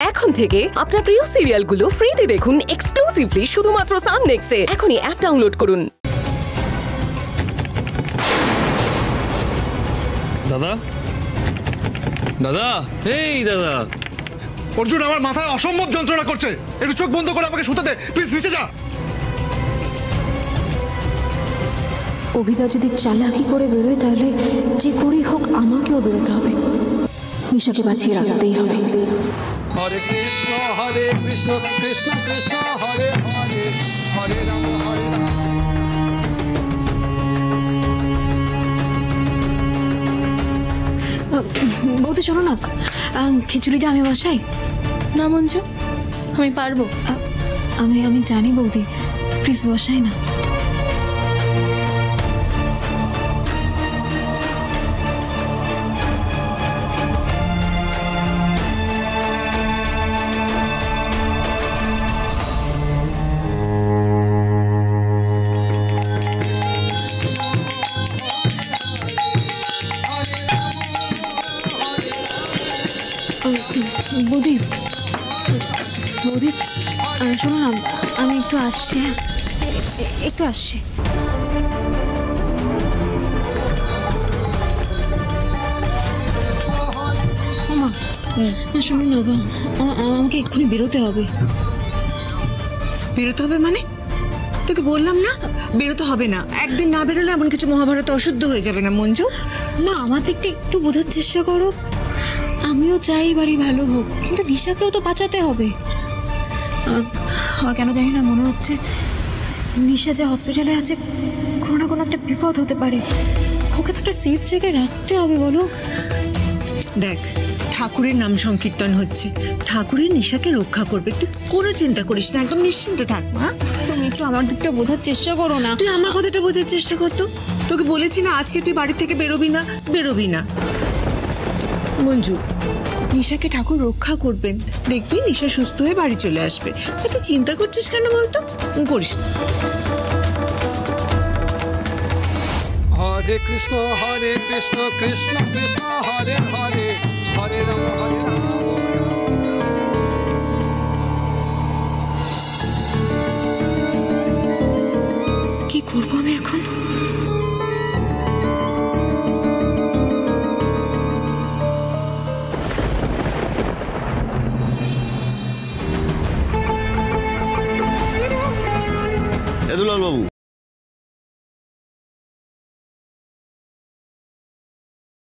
এখন থেকে আপনার প্রিয় সিরিয়ালগুলো ফ্রিতে দেখুন এক্সক্লুসিভলি শুধুমাত্র সান নেক্সটে। এখনই অ্যাপ ডাউনলোড করুন। দাদা দাদা এই দাদা অর্জুন, আমার মাথায় অসম্ভব যন্ত্রণা করছে, একটু চোখ বন্ধ করে আমাকে শুতে দে প্লিজ। নিচে যা। অভিদা যদি চালাকি করে বেরোয় তাহলে যে করেই হোক আমাকেও বেরোতে হবে, মিশাকে বাঁচিয়ে রাখতেই হবে। হরে কৃষ্ণ কৃষ্ণ কৃষ্ণ হরে হরে, হরে রাম হরে রাম। বৌদি শোনো না, খিচুড়িটা আমি বসাই না মঞ্জু, আমি পারবো। আমি জানি বৌদি, প্লিজ বসাই না। বৌদি বৌদি শোনো না, আমি একটু আসছি, একটু আসছি। শোনো না, আমাকে এক্ষুনি বেরোতে হবে। বেরোতে হবে মানে? তোকে বললাম না বেরোতে হবে না। একদিন না বেরোলে এমন কিছু মহাভারত অশুদ্ধ হয়ে যাবে না মঞ্জু। না, আমার দিকটা একটু বোঝার চেষ্টা করো। আমিও চাই বাড়ি ভালো হোক, কিন্তু নিশাকেও তো বাঁচাতে হবে। আর কেন জানি না মনে হচ্ছে নিশা যে হসপিটালে আছে, কোনো না কোনো একটা বিপদ হতে পারে। ওকে তো একটা সেফ জায়গায় রাখতে হবে। বলো। দেখ, ঠাকুরের নাম সংকীর্তন হচ্ছে, ঠাকুরের নিশাকে রক্ষা করবে, তুই কোনো চিন্তা করিস না, একদম নিশ্চিন্তে থাক। মা, তুমি একটু আমার দিকটা বোঝার চেষ্টা করো না। তুই আমার কথাটা বোঝার চেষ্টা করতো। তোকে বলেছি না আজকে তুই বাড়ি থেকে বেরোবি না। মঞ্জু, নিশাকে ঠাকুর রক্ষা করবেন, দেখবি নিশা সুস্থ হয়ে বাড়ি চলে আসবে। তুই চিন্তা করছিস কেন বলতো? করিস না। হরে কৃষ্ণ কৃষ্ণ কৃষ্ণ হরে হরে, হরে রাম হরে রাম। কি করবো আমি এখন? দুলাল বাবু,